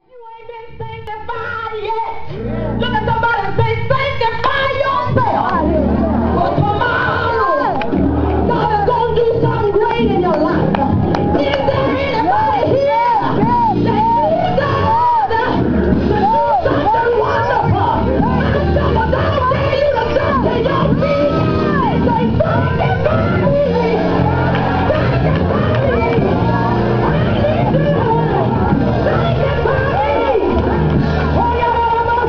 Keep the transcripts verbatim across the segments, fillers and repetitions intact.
You ain't been sanctified yet. Look at somebody and say, sanctify yourself. For tomorrow, God is going to do something great in your life. Is there anybody here that needs God to do something wonderful? And someone down there, you to jump to your feet and say, sanctify me. Sanctify me. I need you. Sanctify me. Oh, yeah,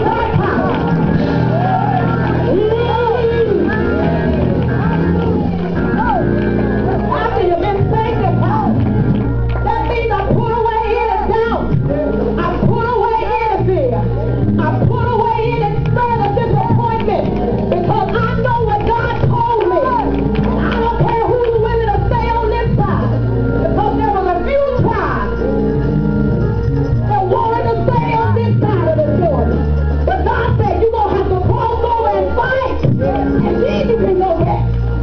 after you've been sanctified, that means I put away any doubt. I put away any fear. I put away any spirit of disappointment because I know what God told me. I don't care who's willing to stay on this side because there was a few tribes that wanted to stay on this side of the Jordan. But God said you're going to have to cross over and fight and then you can go back.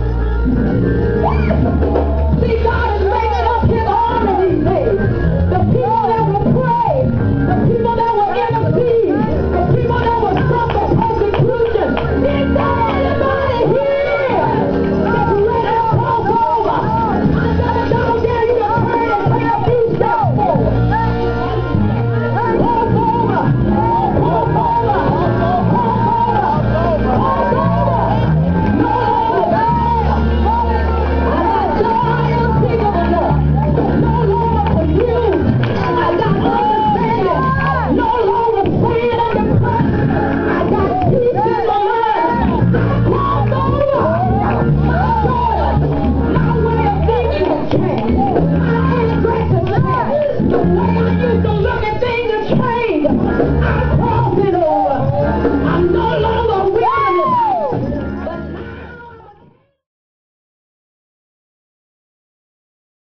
See, God is raising up his army these days. The people that will pray, the people that will intercede, the people that will suffer persecution. Is there anybody here that's ready to cross over? I gotta down there, you can turn and take a few steps forward. Cross over, cross over, cross over, cross over. No longer I got joy unspeakable. No longer confused. I got understanding. No longer praying under pressure. I got peace in my mind. Cross over. Jordan, my way of thinking has changed. My interest has changed. The way I used to